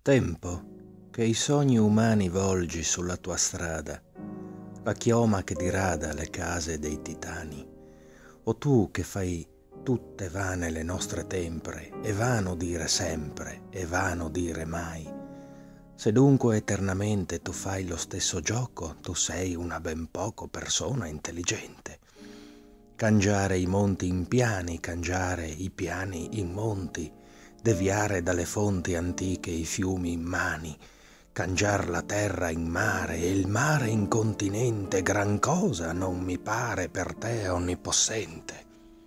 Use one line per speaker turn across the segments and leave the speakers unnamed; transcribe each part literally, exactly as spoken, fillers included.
Tempo, che i sogni umani volgi sulla tua strada, la chioma che dirada le case dei titani, o tu che fai tutte vane le nostre tempre, e vano dire sempre, e vano dire mai. Se dunque eternamente tu fai lo stesso gioco, tu sei una ben poco persona intelligente. Cangiare i monti in piani, cangiare i piani in monti, deviare dalle fonti antiche i fiumi in mani, cangiar la terra in mare e il mare in continente, gran cosa non mi pare per te onnipossente.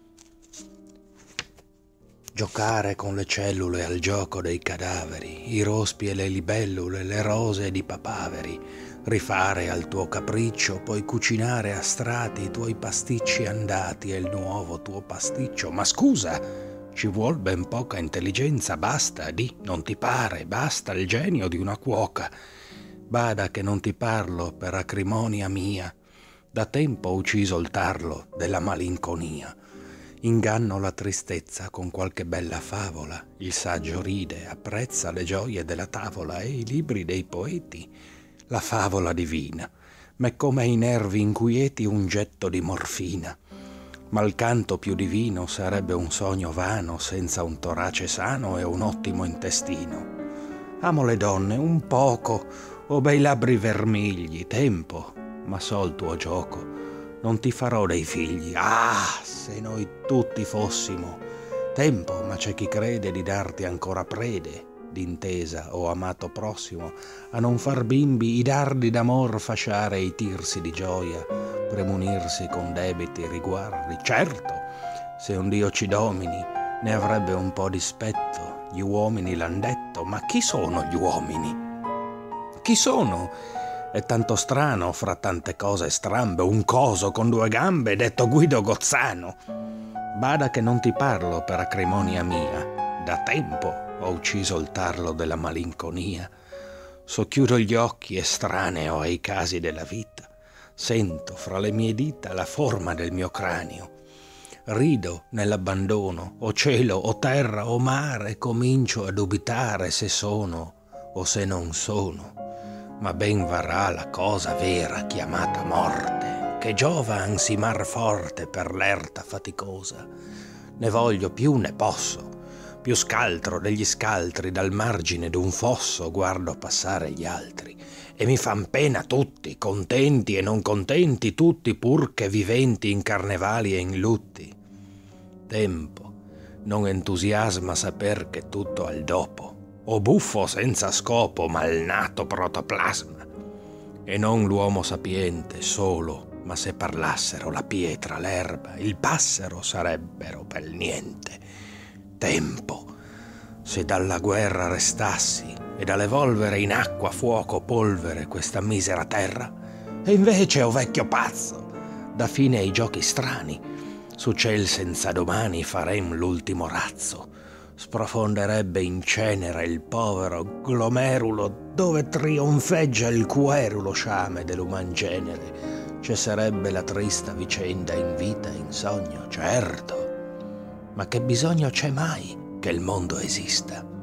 Giocare con le cellule al gioco dei cadaveri, i rospi e le libellule, le rose ed i papaveri, rifare al tuo capriccio, poi cucinare a strati i tuoi pasticci andati e il nuovo tuo pasticcio. Ma scusa, ci vuol ben poca intelligenza, basta, di, non ti pare, basta il genio di una cuoca. Bada che non ti parlo per acrimonia mia, da tempo ho ucciso il tarlo della malinconia. Inganno la tristezza con qualche bella favola, il saggio ride, apprezza le gioie della tavola e i libri dei poeti, la favola divina, m'è come ai nervi inquieti un getto di morfina. Ma il canto più divino sarebbe un sogno vano senza un torace sano e un ottimo intestino. Amo le donne un poco, ho bei labbri vermigli, tempo, ma so il tuo gioco, non ti farò dei figli. Ah, se noi tutti fossimo, tempo, ma c'è chi crede di darti ancora prede, d'intesa o amato prossimo, a non far bimbi i dardi d'amor fasciare i tirsi di gioia, premunirsi con debiti e riguardi. Certo, se un Dio ci domini, ne avrebbe un po' dispetto, gli uomini l'han detto, ma chi sono gli uomini? Chi sono? È tanto strano, fra tante cose strambe, un coso con due gambe, detto Guido Gozzano. Bada che non ti parlo per acrimonia mia, da tempo ho ucciso il tarlo della malinconia. Socchiudo gli occhi estraneo ai casi della vita, sento fra le mie dita la forma del mio cranio. Rido nell'abbandono, o cielo, o terra, o mare, comincio a dubitare se sono o se non sono. Ma ben varrà la cosa vera chiamata morte, che giova ansimar forte per l'erta faticosa. Ne voglio più ne posso, più scaltro degli scaltri dal margine d'un fosso guardo passare gli altri, e mi fan pena tutti, contenti e non contenti tutti, pur che viventi in carnevali e in lutti. Tempo, non entusiasma saper che tutto al dopo, o buffo senza scopo, malnato protoplasma, e non l'uomo sapiente solo, ma se parlassero la pietra, l'erba, il passero sarebbero pel niente. Tempo, se dalla guerra restassi e dall'evolvere in acqua, fuoco, polvere questa misera terra, e invece, o vecchio pazzo, da fine ai giochi strani, su ciel senza domani farem l'ultimo razzo, sprofonderebbe in cenere il povero glomerulo dove trionfeggia il querulo sciame dell'uman genere. Cesserebbe la trista vicenda in vita e in sogno, certo, ma che bisogno c'è mai che il mondo esista?